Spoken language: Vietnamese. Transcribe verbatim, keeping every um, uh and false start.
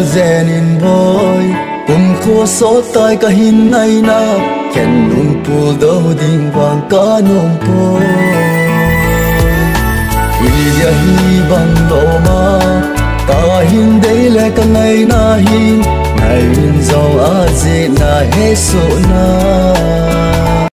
zen in boy kum kho so tai ka hin nai na ken lung pu do ding wang ka nong po ya hi bang lo ma ta hin dei le ka ngai na hin ngai in zo a ji na he so na